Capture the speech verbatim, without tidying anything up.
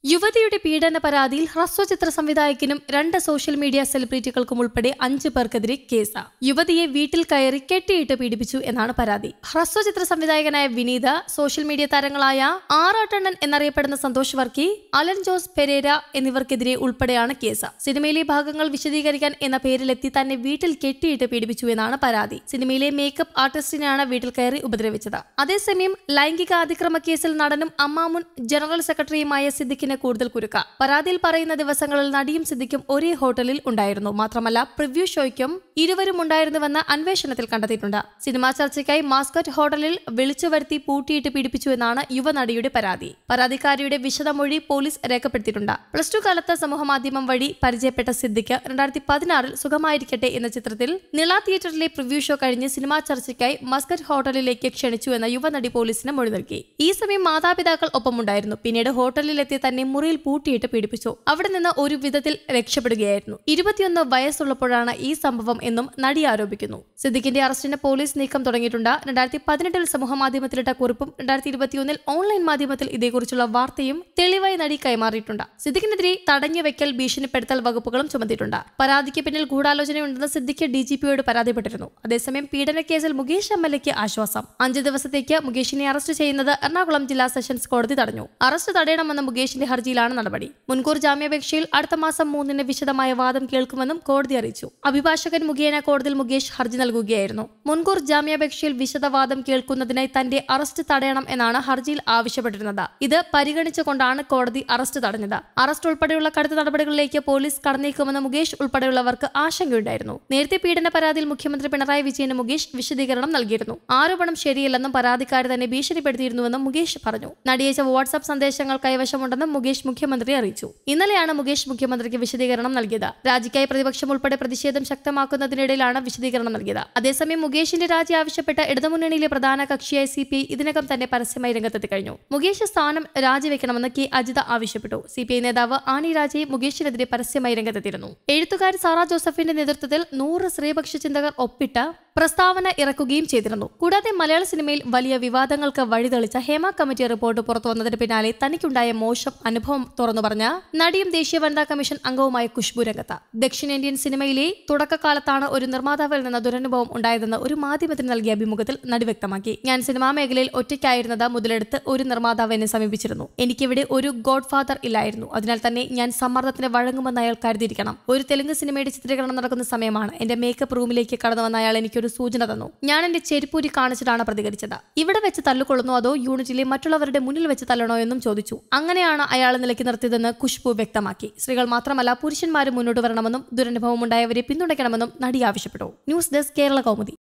യുവതിയുടെ പീഡന പരാതിയിൽ ഹ്രസ്വചിത്ര സംവിധായകനും രണ്ട് സോഷ്യൽ മീഡിയ സെലിബ്രിറ്റികൾക്കും ഉൾപ്പെടെ അഞ്ചു പേർക്കെതിരെ കേസ്. യുവതിയെ വീട്ടിൽ കയറി കെട്ടിയിട്ട് പീഡിപ്പിച്ചു എന്നാണ് പരാതി. ഹ്രസ്വചിത്ര സംവിധായകനായ വിനീത, സോഷ്യൽ മീഡിയ താരങ്ങളായ ആറാട്ടണ്ണൻ എന്നറിയപ്പെടുന്ന സന്തോഷ് വർക്കി, അലൻ ജോസ് പെരേര എന്നിവർക്കെതിരെ ഉൾപ്പെടെയാണ് കേസ്. സിനിമയിലെ ഭാഗങ്ങൾ വിശദീകരിക്കാൻ എന്ന പേരിലെത്തി തന്നെ വീട്ടിൽ കെട്ടിയിട്ട് പീഡിപ്പിച്ചു എന്നാണ് പരാതി. സിനിമയിലെ മേക്കപ്പ് ആർട്ടിസ്റ്റിനെയാണ് വീട്ടിൽ കയറി ഉപദ്രവിച്ചത്. അതേസമയം ലൈംഗിക അതിക്രമ കേസിൽ നടനും അമ്മാമുൻ ജനറൽ സെക്രട്ടറിയുമായ സിദ്ദിഖിന് കൂടുതൽ കുരുക്ക. പരാതിയിൽ പറയുന്ന ദിവസങ്ങളിൽ നടിയും സിദ്ദിഖും ഒരേ ഹോട്ടലിൽ ഉണ്ടായിരുന്നു. മാത്രമല്ല, പ്രിവ്യൂ ഷോയ്ക്കും ഇരുവരും ഉണ്ടായിരുന്നുവെന്ന് അന്വേഷണത്തിൽ കണ്ടെത്തിയിട്ടുണ്ട്. സിനിമാ ചർച്ചയ്ക്കായി മാസ്കറ്റ് ഹോട്ടലിൽ വിളിച്ചു വരുത്തി പൂട്ടിയിട്ട് പീഡിപ്പിച്ചു എന്നാണ് യുവനടിയുടെ പരാതി. പരാതിക്കാരിയുടെ വിശദമൊഴി പോലീസ് രേഖപ്പെടുത്തിയിട്ടുണ്ട്. പ്ലസ് ടു കാലത്ത് സമൂഹമാധ്യമം വഴി പരിചയപ്പെട്ട സിദ്ദിഖ് രണ്ടായിരത്തി പതിനാറിൽ സുഖമായിരിക്കട്ടെ എന്ന ചിത്രത്തിൽ നിള തിയേറ്ററിലെ പ്രിവ്യൂ ഷോ കഴിഞ്ഞ് സിനിമാ ചർച്ചയ്ക്കായി മസ്കറ്റ് ഹോട്ടലിലേക്ക് ക്ഷണിച്ചു എന്ന യുവനടി പോലീസിന് മൊഴി നൽകി. ഈ സമയം മാതാപിതാക്കൾ ഒപ്പമുണ്ടായിരുന്നു. പിന്നീട് ഹോട്ടലിലെത്തി തന്നെ മുറിയിൽ പൂട്ടിയിട്ട് പീഡിപ്പിച്ചു. അവിടെ നിന്ന് ഒരു വിധത്തിൽ രക്ഷപ്പെടുകയായിരുന്നു. ഇരുപത്തിയൊന്ന് വയസ്സുള്ളപ്പോഴാണ് ഈ സംഭവം എന്നും നടി ആരോപിക്കുന്നു. സിദ്ദിഖിന്റെ അറസ്റ്റിന് പോലീസ് നീക്കം തുടങ്ങിയിട്ടുണ്ട്. രണ്ടായിരത്തി പതിനെട്ടിൽ സമൂഹമാധ്യമത്തിലിട്ട കുറിപ്പും രണ്ടായിരത്തി ഇരുപത്തിയൊന്നിൽ ഓൺലൈൻ മാധ്യമത്തിൽ ഇതേക്കുറിച്ചുള്ള വാർത്തയും തെളിവായി നടി കൈമാറിയിട്ടുണ്ട്. സിദ്ദിഖിനെതിരെ തടഞ്ഞുവെക്കൽ, ഭീഷണിപ്പെടുത്തൽ വകുപ്പുകളും ചുമത്തിയിട്ടുണ്ട്. പരാതിക്ക് പിന്നിൽ ഗൂഢാലോചനയുണ്ടെന്ന് സിദ്ദിഖ് ഡി ജി പിയോട് പരാതിപ്പെട്ടിരുന്നു. അതേസമയം പീഡന കേസിൽ മുകേഷ് എം എൽ എക്ക് ആശ്വാസം. അഞ്ച് ദിവസത്തേക്ക് മുകേഷിനെ അറസ്റ്റ് ചെയ്യുന്നത് എറണാകുളം ജില്ലാ സെഷൻസ് കോടതി തടഞ്ഞു. അറസ്റ്റ് തടയണമെന്ന മുകേഷിന്റെ ഹർജിയിലാണ് നടപടി. മുൻകൂർ ജാമ്യാപേക്ഷയിൽ അടുത്ത മാസം മൂന്നിന് വിശദമായ വാദം കേൾക്കുമെന്നും കോടതി അറിയിച്ചു. അഭിഭാഷകൻ മുഖേന കോടതിയിൽ മുകേഷ് ഹർജി നൽകുകയായിരുന്നു. മുൻകൂർ ജാമ്യാപേക്ഷയിൽ വിശദവാദം കേൾക്കുന്നതിനായി തന്റെ അറസ്റ്റ് തടയണം എന്നാണ് ഹർജിയിൽ ആവശ്യപ്പെട്ടിരുന്നത്. ഇത് പരിഗണിച്ചുകൊണ്ടാണ് കോടതി അറസ്റ്റ് തടഞ്ഞത്. അറസ്റ്റ് ഉൾപ്പെടെയുള്ള കടുത്ത നടപടികളിലേക്ക് പോലീസ് കടന്നേക്കുമെന്ന് മുകേഷ് ഉൾപ്പെടെയുള്ളവർക്ക് ആശങ്കയുണ്ടായിരുന്നു. നേരത്തെ പീഡന പരാതിയിൽ മുഖ്യമന്ത്രി പിണറായി വിജയന് മുകേഷ് വിശദീകരണം നൽകിയിരുന്നു. ആരോപണം ശരിയല്ലെന്നും പരാതിക്കാരി തന്നെ ഭീഷണിപ്പെടുത്തിയിരുന്നുവെന്നും മുകേഷ് പറഞ്ഞു. നടിയച്ച വാട്സ്ആപ്പ് സന്ദേശങ്ങൾ കൈവശമുണ്ടെന്നും മുകേഷ് മുഖ്യമന്ത്രി അറിയിച്ചു. ഇന്നലെയാണ് മുകേഷ് മുഖ്യമന്ത്രിക്ക് വിശദീകരണം നൽകിയത്. രാജിക്കായി പ്രതിപക്ഷം ഉൾപ്പെടെ പ്രതിഷേധം ശക്തമാക്കുന്നതിനിടയിലാണ് വിശദീകരണം നൽകിയത്. അതേസമയം മുകേഷിന്റെ രാജി ആവശ്യപ്പെട്ട ഇടതുമുന്നണിയിലെ പ്രധാന കക്ഷിയായ സി പി ഐ ഇതിനകം തന്നെ പരസ്യമായി രംഗത്തെത്തി കഴിഞ്ഞു. മുകേഷ് സ്ഥാനം രാജിവെക്കണമെന്ന് കെ അജിത ആവശ്യപ്പെട്ടു. സി പി ഐ നേതാവ് ആനി രാജയെ മുകേഷിനെതിരെ പരസ്യമായി രംഗത്തെത്തിയിരുന്നു. എഴുത്തുകാരി സാറ ജോസഫിന്റെ നേതൃത്വത്തിൽ നൂറ് സ്ത്രീപക്ഷ ചിന്തകർ ഒപ്പിട്ട പ്രസ്താവന ഇറക്കുകയും ചെയ്തിരുന്നു. കൂടാതെ മലയാള സിനിമയിൽ വലിയ വിവാദങ്ങൾക്ക് വഴിതെളിച്ച ഹേമ കമ്മിറ്റി റിപ്പോർട്ട് പുറത്തുവന്നതിന് പിന്നാലെ തനിക്കുണ്ടായ മോശം അനുഭവം തുറന്നു പറഞ്ഞ നടിയും ദേശീയ വനിതാ കമ്മീഷൻ അംഗവുമായ ഖുശ്ബു രംഗത്ത്. ദക്ഷിണേന്ത്യൻ സിനിമയിലെ തുടക്കകാലത്താണ് ഒരു നിർമ്മാതാവിൽ നിന്ന് ദുരനുഭവം ഉണ്ടായതെന്ന് ഒരു മാധ്യമത്തിന് നൽകിയ അഭിമുഖത്തിൽ നടി വ്യക്തമാക്കി. ഞാൻ സിനിമാ മേഖലയിൽ ഒറ്റയ്ക്കായിരുന്നത് മുതലെടുത്ത് ഒരു നിർമ്മാതാവ് എന്നെ സമീപിച്ചിരുന്നു. എനിക്കിവിടെ ഒരു ഗോഡ് ഫാദർ ഇല്ലായിരുന്നു. അതിനാൽ തന്നെ ഞാൻ സമ്മർദ്ദത്തിന് വഴങ്ങുമെന്ന് അയാൾ കരുതിയിരിക്കണം. ഒരു തെലുങ്ക് സിനിമയുടെ ചിത്രീകരണം നടക്കുന്ന സമയമാണ്. എന്റെ മേക്കപ്പ് റൂമിലേക്ക് കടന്നു വന്ന അയാൾ എനിക്കൊരു സൂചന തന്നു. ഞാൻ എന്റെ ചെരുപ്പൂരി കാണിച്ചിട്ടാണ് പ്രതികരിച്ചത്. ഇവിടെ വെച്ച് തല്ലുകൊള്ളുന്നു അതോ യൂണിറ്റിലെ മറ്റുള്ളവരുടെ മുന്നിൽ വെച്ച് തല്ലണോ എന്നും ചോദിച്ചു. അങ്ങനെയാണ് അയാൾ നിലയ്ക്ക് നിർത്തിയതെന്ന് ഖുശ്ബു വ്യക്തമാക്കി. സ്ത്രീകൾ മാത്രമല്ല പുരുഷന്മാരും മുന്നോട്ട് വരണമെന്നും ദുരനുഭവം ഉണ്ടായവരെ പിന്തുണയ്ക്കണമെന്നും നടി ആവശ്യപ്പെട്ടു. News desk Kerala Kaumudi.